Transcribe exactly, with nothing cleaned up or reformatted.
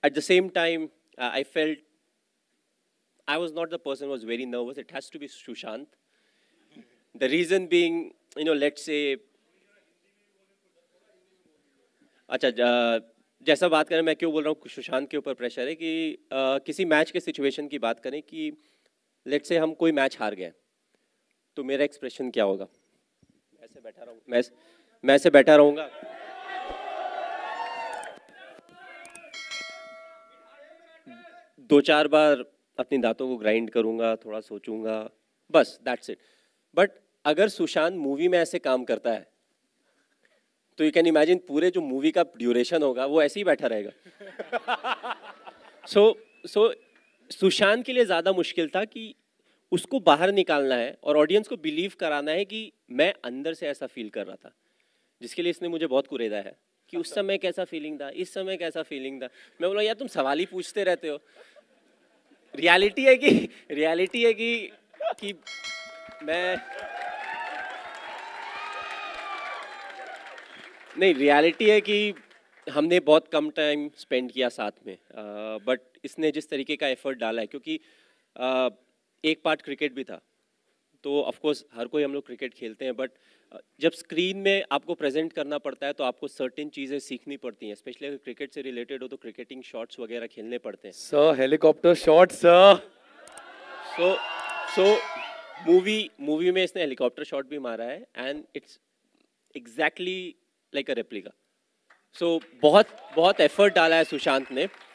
at the same time, uh, I felt I was not the person who was very nervous. It has to be Sushant. The reason being, you know, let's say, अच्छा ज- जैसा बात करें, मैं क्यों बोल रहा हूँ सुशांत के ऊपर प्रेशर है कि uh, किसी मैच के सिचुएशन की बात करें कि लेट्स से हम कोई मैच हार गए, तो मेरा एक्सप्रेशन क्या होगा? मैं ऐसे बैठा रहूँ, मैं मैं ऐसे बैठा रहूँगा, दो चार बार अपनी दांतों को ग्राइंड करूँगा, थोड़ा सोचूंगा, बस दैट्स इट. बट अगर सुशांत मूवी में ऐसे काम करता है तो यू कैन इमेजिन पूरे जो मूवी का ड्यूरेशन होगा वो ऐसे ही बैठा रहेगा. सो सो सुशांत के लिए ज़्यादा मुश्किल था कि उसको बाहर निकालना है और ऑडियंस को बिलीव कराना है कि मैं अंदर से ऐसा फील कर रहा था, जिसके लिए इसने मुझे बहुत कुरेदा है कि उस समय कैसा फीलिंग था, इस समय कैसा फीलिंग था. मैं बोला यार तुम सवाल ही पूछते रहते हो. रियलिटी है कि रियलिटी है कि कि मैं नहीं, रियलिटी है कि हमने बहुत कम टाइम स्पेंड किया साथ में, बट uh, इसने जिस तरीके का एफर्ट डाला है, क्योंकि uh, एक पार्ट क्रिकेट भी था, तो ऑफ कोर्स हर कोई हम लोग क्रिकेट खेलते हैं, बट uh, जब स्क्रीन में आपको प्रेजेंट करना पड़ता है तो आपको सर्टेन चीज़ें सीखनी पड़ती हैं, स्पेशली अगर क्रिकेट से रिलेटेड हो तो क्रिकेटिंग शॉट्स वगैरह खेलने पड़ते हैं. Sir helicopter shot sir. So so movie movie में इसने हेलीकॉप्टर शॉट भी मारा है and it's exactly like a replica. So बहुत बहुत एफर्ट डाला है सुशांत ने.